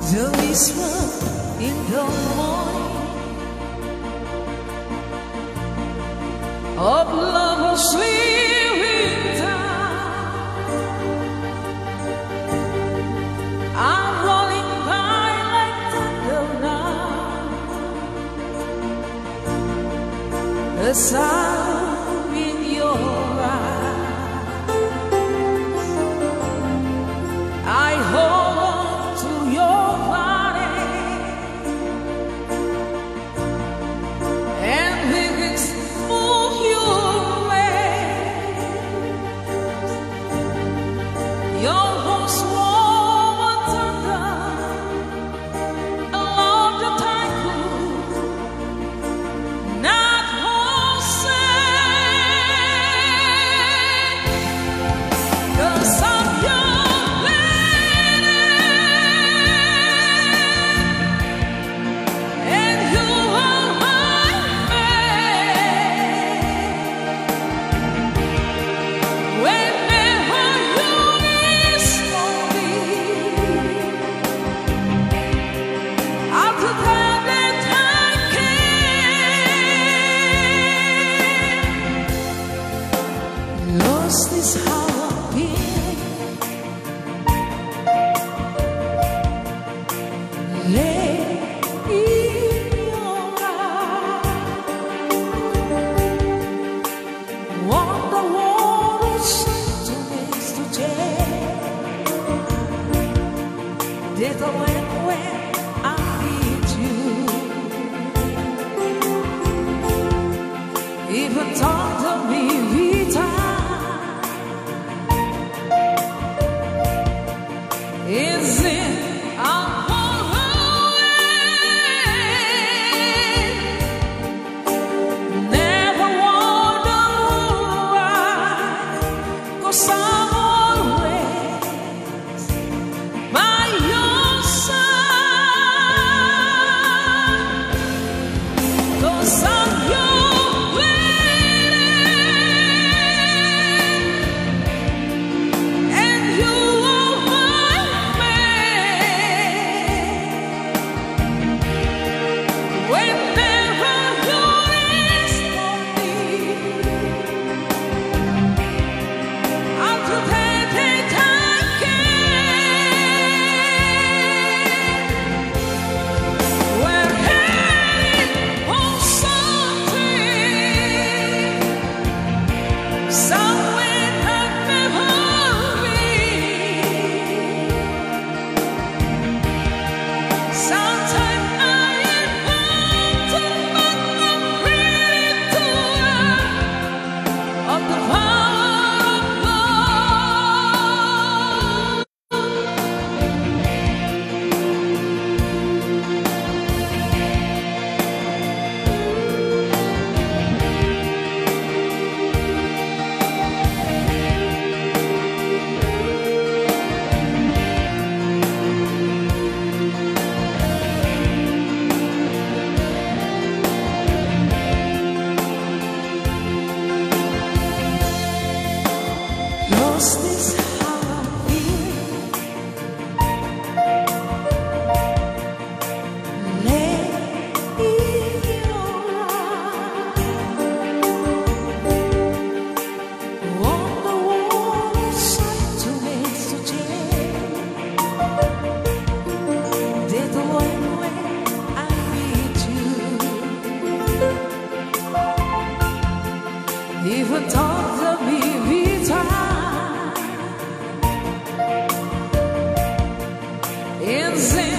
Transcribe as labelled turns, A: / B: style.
A: The whisper in the morning of lovers sleeping down. I'm rolling by like thunder now. The sound in your eyes, I hold on to your body and begins move your ways. Your voice warm and tender, a love that I could not hold safe. 'Cause I'm your lady, and you are my man. Whenever you miss me, I'll do that I can. Lost is how I've been. Lay in your eyes, wonder what it's to miss to take. Did I when I need you? Even talk to me every time. Is it I'm away? Never wonder why, 'cause I'm always by your side. 'Cause I'm your lady, and you are my man. Whenever you miss me, I'll do that I can. We're heading for something, somewhere I've never been. Sometimes I am haunted, but I'm really too of the power of love. Lost is how I feel. Lay in your eyes, wonder what it's like to miss to change. Did the when I meet you, even talk to me every time. Is it